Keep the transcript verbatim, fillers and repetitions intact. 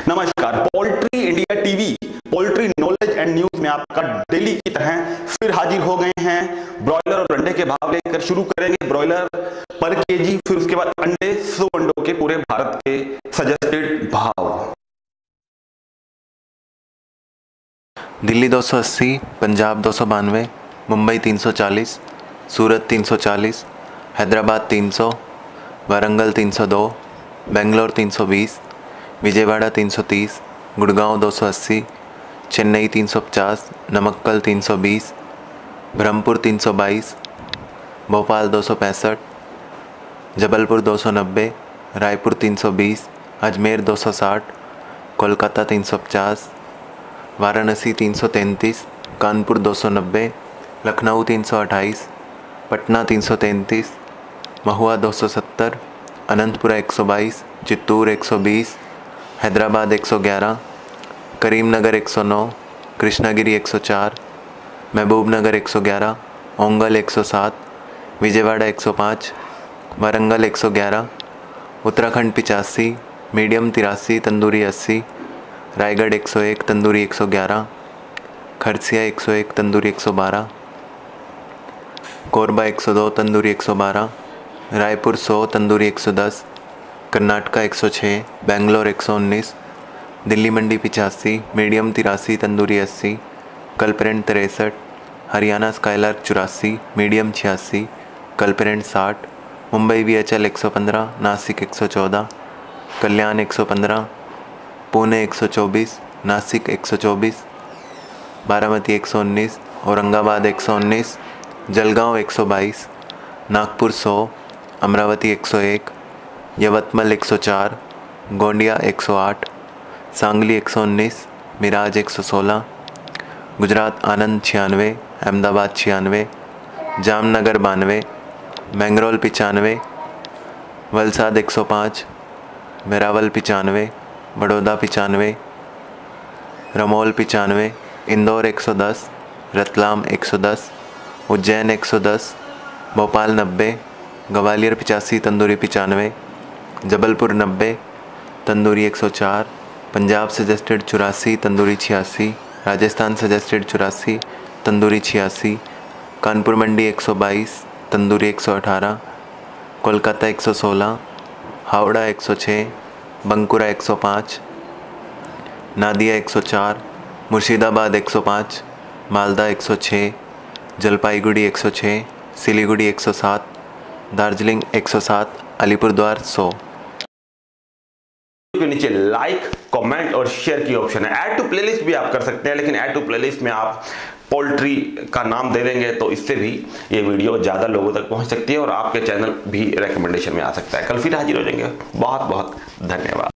नमस्कार, poultry India TV poultry knowledge and news में आपका डेली की तरह फिर हाजिर हो गए हैं। ब्रॉयलर और अंडे के भाव लेकर शुरू करेंगे। ब्रॉयलर पर केजी, फिर उसके बाद अंडे, सौ अंडों के पूरे भारत के सजेस्टेड भाव। दिल्ली दो सौ अस्सी, पंजाब दो सौ बानवे, मुंबई तीन सौ चालीस, सूरत तीन सौ चालीस, हैदराबाद तीन सौ, वारंगल तीन सौ दो, बेंगलोर तीन सौ बीस, विजयवाड़ा तीन सौ तीस, गुड़गांव दो सौ अस्सी, चेन्नई तीन सौ पचास, नमक्कल तीन सौ बीस, ब्रह्मपुर तीन सौ बाईस, भोपाल दो सौ पैंसठ, जबलपुर दो सौ नब्बे, रायपुर तीन सौ बीस, अजमेर दो सौ साठ, कोलकाता तीन सौ पचास, वाराणसी तीन सौ तैंतीस, कानपुर दो सौ नब्बे, लखनऊ तीन सौ अट्ठाईस, पटना तीन सौ तैंतीस, महुआ दो सौ सत्तर, अनंतपुरा एक सौ बाईस, चित्तूर एक सौ बीस, हैदराबाद एक सौ ग्यारह, करीमनगर एक सौ नौ, कृष्णागिरी एक सौ चार, महबूबनगर एक सौ ग्यारह, ओंगल एक सौ सात, विजयवाड़ा एक सौ पाँच, वारंगल एक सौ ग्यारह, उत्तराखंड पिचासी, मीडियम तिरासी, तंदूरी अस्सी, रायगढ़ एक सौ एक, तंदूरी एक सौ ग्यारह, खरसिया एक सौ एक, तंदूरी एक सौ बारह, कोरबा एक सौ दो, तंदूरी एक सौ बारह, रायपुर सौ, तंदूरी एक सौ दस, कर्नाटका एक सौ छः, बेंगलोर एक सौ उन्नीस, दिल्ली मंडी पिचासी, मीडियम तिरासी, तंदूरी अस्सी, कलपरेंट तिरसठ, हरियाणा स्काईलार्क चौरासी, मीडियम छियासी, कलपरेंट साठ, मुंबई वी एच एल एक सौ पंद्रह, नासिक एक सौ चौदह, कल्याण एक सौ पंद्रह, पुणे एक सौ चौबीस, नासिक एक सौ चौबीस, बारामती एक सौ उन्नीस, औरंगाबाद एक सौ उन्नीस, जलगांव एक सौ बाईस, नागपुर सौ, अमरावती एक सौ एक, यवतमल एक सौ चार, गोंडिया एक सौ आठ, सांगली एक सौ उन्नीस, मिराज एक सौ सोलह, गुजरात आनंद छियानवे, अहमदाबाद छियानवे, जामनगर बानवे, मैंगरोल पचानवे, वलसाड एक सौ पाँच, वेरावल पचानवे, बड़ौदा पचानवे, रमोल पचानवे, इंदौर एक सौ दस, रतलाम एक सौ दस, उज्जैन एक सौ दस, भोपाल नब्बे, ग्वालियर पचासी, तंदूरी पचानवे, जबलपुर नब्बे, तंदूरी एक सौ चार, पंजाब सजेस्टेड चौरासी, तंदूरी छियासी, राजस्थान सजेस्टेड चौरासी, तंदूरी छियासी, कानपुर मंडी एक सौ बाईस, तंदूरी एक सौ अठारह, कोलकाता एक सौ सोलह, हावड़ा एक सौ छः, बंकुरा एक सौ पाँच, नादिया एक सौ चार, मुर्शिदाबाद एक सौ पाँच, मालदा एक सौ छः, जलपाईगुड़ी एक सौ छः, सिलीगुड़ी एक सौ सात, दार्जिलिंग एक सौ सात, अलीपुरद्वार सौ। के नीचे लाइक, कमेंट और शेयर की ऑप्शन है। ऐड टू प्लेलिस्ट भी आप कर सकते हैं, लेकिन ऐड टू प्लेलिस्ट में आप पोल्ट्री का नाम दे देंगे तो इससे भी ये वीडियो ज़्यादा लोगों तक पहुंच सकती है और आपके चैनल भी रिकमेंडेशन में आ सकता है। कल फिर हाजिर हो जाएंगे। बहुत बहुत धन्यवाद।